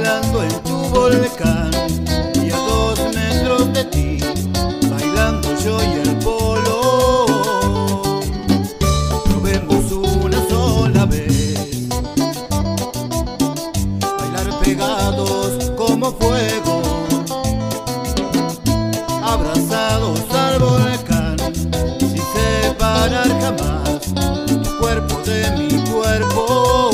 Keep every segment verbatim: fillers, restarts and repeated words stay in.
bailando en tu volcán, y a dos metros de ti, bailando yo y el polo. Probemos una sola vez, bailar pegados como fuego, abrazados al volcán, sin separar jamás tu cuerpo de mi cuerpo.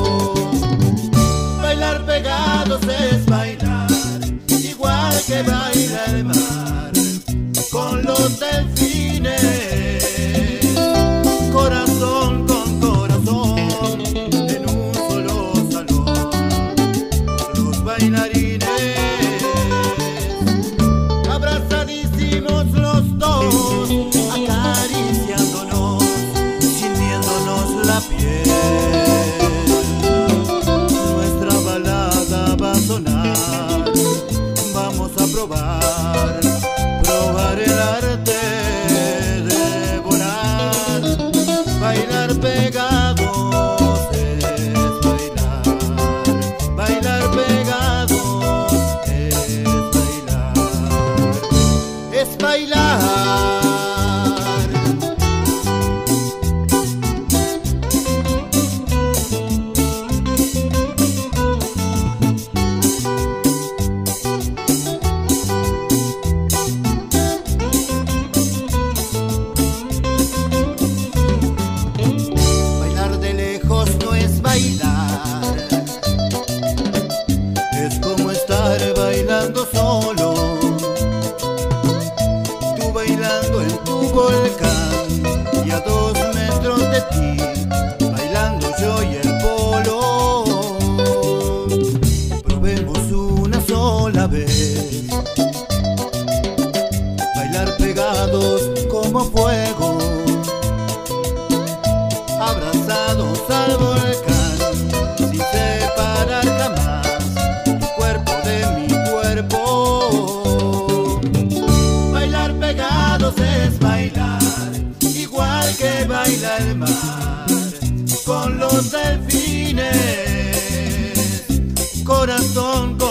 Bailar pegados es bailar, igual que baila el mar con los delfines, corazón con corazón, en un solo salón, los bailarines, abrazadísimos los dos, acariciándonos, sintiéndonos la piel. Nuestra balada va a sonar, vamos a probar, probar el arte de volar. Bailar pegados es bailar, bailar pegados es bailar, es bailar. Bailar de lejos no es bailar, es como estar bailando solo. Tú bailando en tu volcán, y a dos metros de ti, bailando yo y el polo. Probemos una sola vez, bailar pegados como fuego, abrazados al volcán, sin separar jamás tu cuerpo de mi cuerpo. Bailar pegados es bailar, igual que baila el mar con los delfines, corazón